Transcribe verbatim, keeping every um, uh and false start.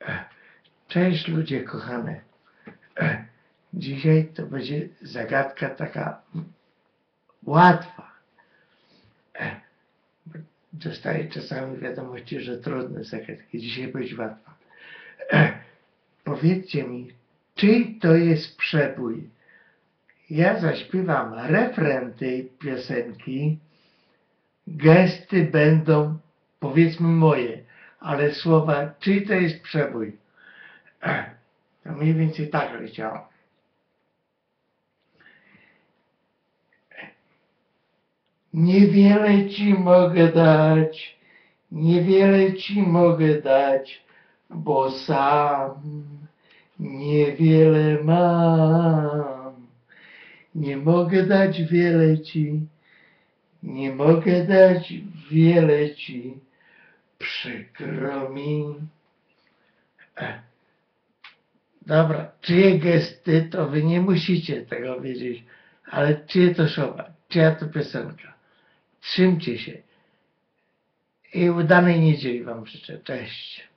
Cześć ludzie kochane. Dzisiaj to będzie zagadka taka łatwa. Dostaję czasami wiadomości, że trudne zagadki. Dzisiaj będzie łatwa. Powiedzcie mi, czyj to jest przebój? Ja zaśpiewam refren tej piosenki. Gesty będą, powiedzmy, moje, ale słowa, czyj to jest przebój? To mniej więcej tak leciało. Niewiele ci mogę dać, niewiele ci mogę dać, bo sam niewiele mam. Nie mogę dać wiele ci, nie mogę dać wiele ci, przykro mi. Dobra, czyje gesty, to wy nie musicie tego wiedzieć, ale czyje to słowa, czyja to piosenka. Trzymcie się i udanej niedzieli wam życzę. Cześć.